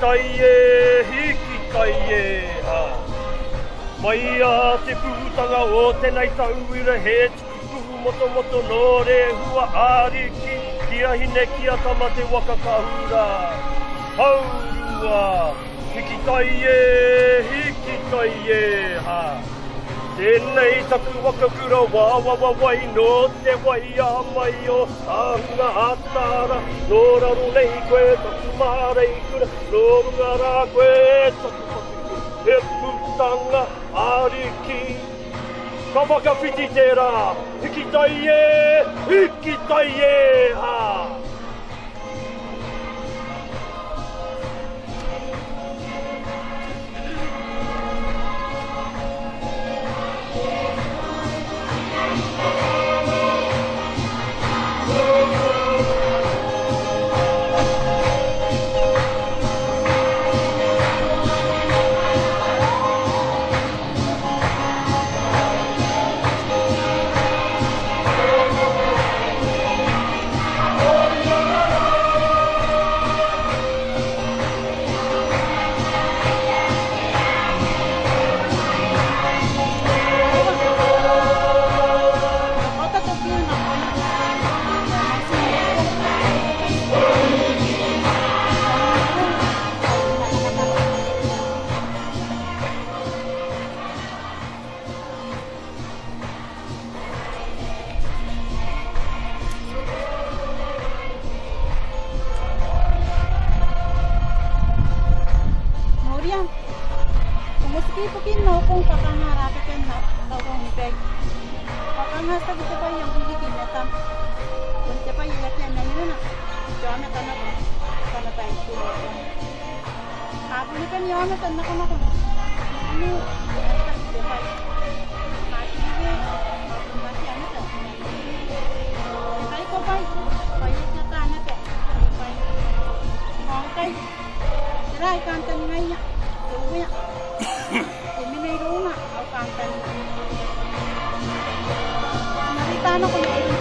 たいえ引きたいえマイヤーテプータがおてないさういらへちくくもともとのれふはありききやひねきやたまでわかかうらハウルは引きたいえ引きたいえでないたくわかくらわわわわいのってわいやまいよあんがあったらのらのれいこえとくまれいくらのるがらこえとくまれいくらタンがありきカバカフィティテラ引きたいえ引きたいえ Mungkin no kung kakangarapi ka na tawang bag. Kakangasta kita pa yung hindi kinatam. Kung siya pa yung gatyan na yun na. Diyan na tayo tuloy. Kapon na kanya na tayo nakamako. Ano? Diba? Mati na mati ano tayo. Kaya ko pa. Payot na tayo na tayo. Okay. Tara, ikanta ni ngayon. Tuloy na. May roma o kantan. Naritano ko na ito.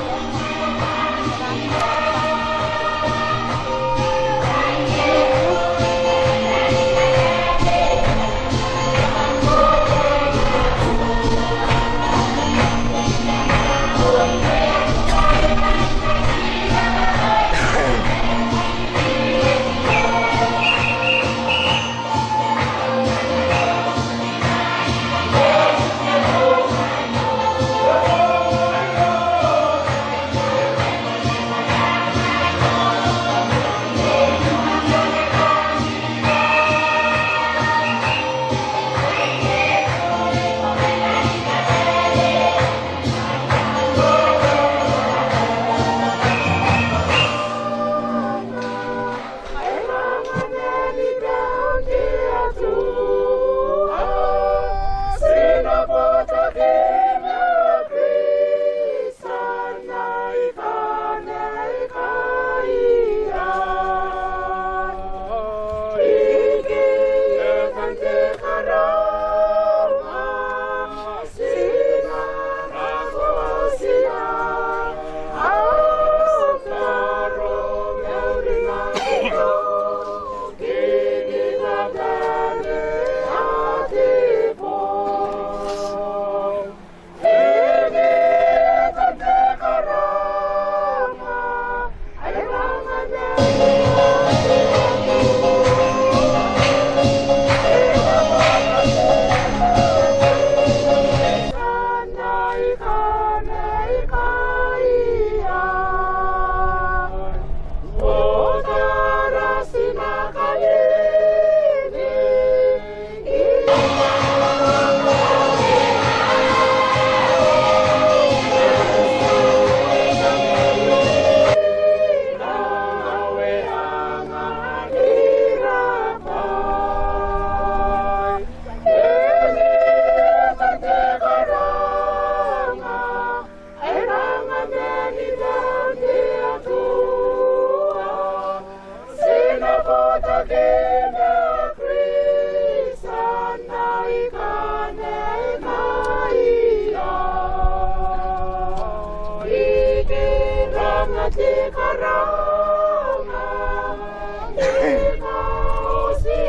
Karama,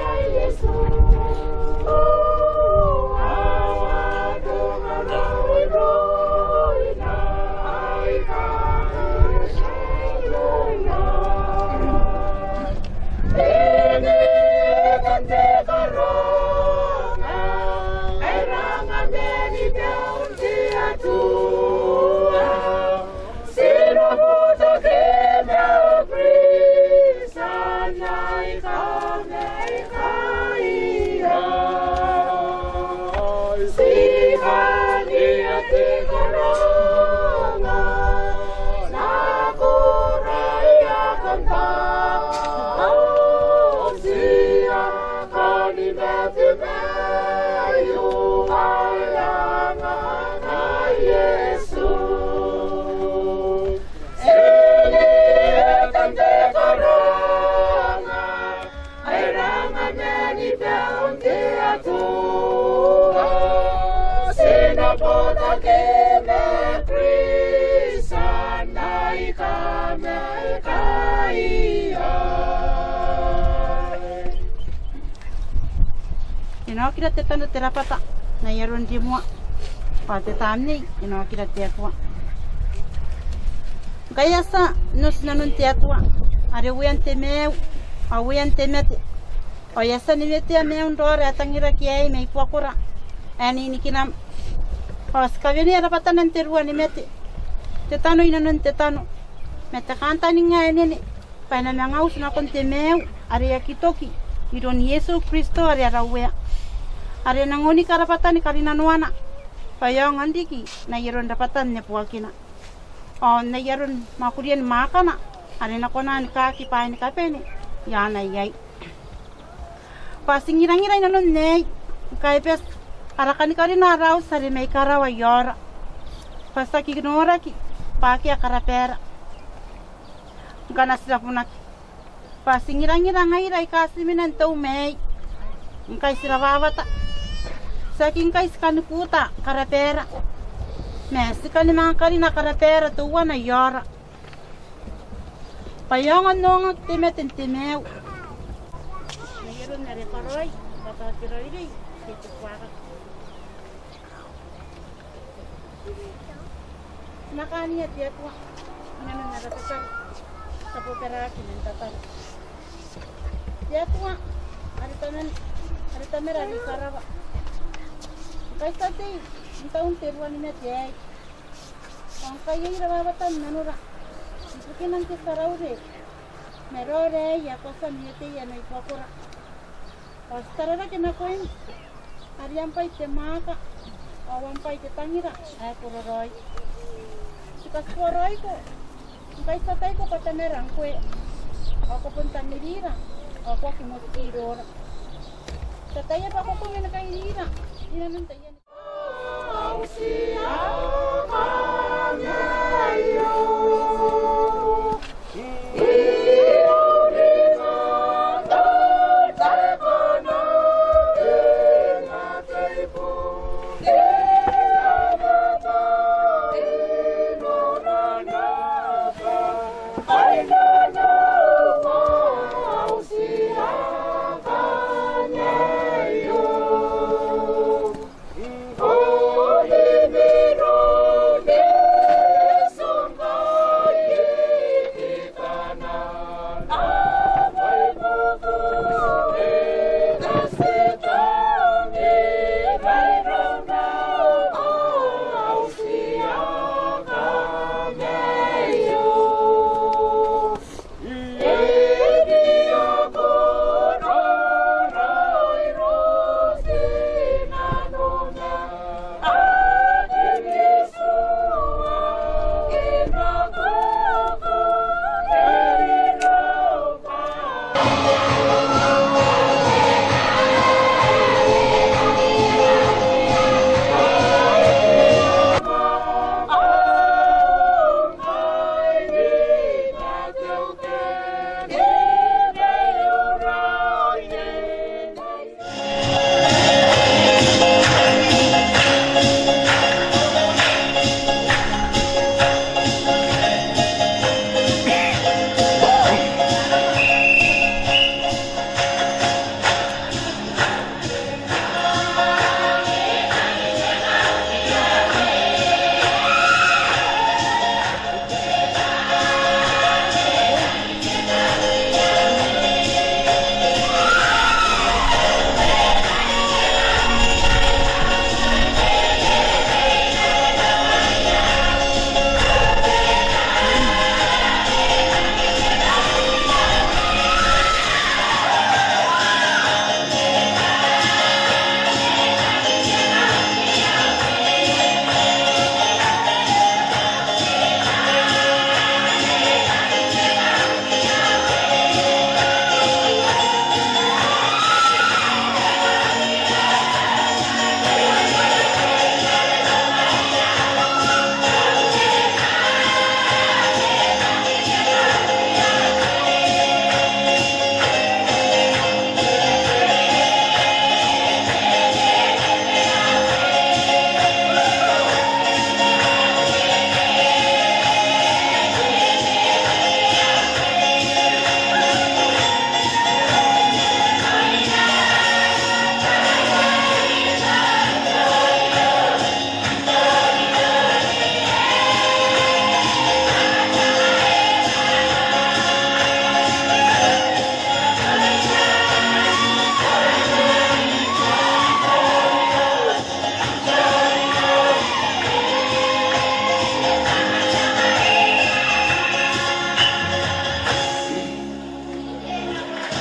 Ino kira te tanu te rapata na yaron di mua pa te tamni ino kira te atua gaya sa nos nanun te atua are wian te meu a wian te mete o yasa ni mete a meu ndore atangira ki ai mei puakura ani ni kina pas kaveni rapata nan te rua ni mete te tanu ina nun te tanu mete kanta ni nga ene pa na ngau na kon te meu are yakitoki iron Yesu Kristo are rawea are nangoni karapatan ni karina nuana payong andiki na yaron dapatan ne puakina o na yaron makurian makana are na kona ni kaki pa ni kapeni yana yai pasingira-ngira na non ne kai pes arakani karina raw sare mai karawa yora pasta ki gnora ki paki akarapera kana sila punaki pasingira-ngira ngai rai kasiminan tau mai kai sila wawata saking kay skani puta karapera mes skani mga karina karapera tuwa na yora payangan nong timetin timew mayroon na reparoy patatiroy rin dito kwaka nakaniya tiya kwa ngayon na ratasar sa pupera kinantatar tiya kwa aritamera di karawa kay tati taon teruan ni mete ang kaya irababatan nanura ipukin ang kisaraure merore ya kosa miyete ya na ipakura pastarara kinakoin ariyan pa'y temaka awan pa'y tetangira ay puroroy sikas puroroy ko kay tatay ko patamerang kwe ako punta nilira ako kimotiro tatay pa ako kumin na kay nilira Ina nung tayan.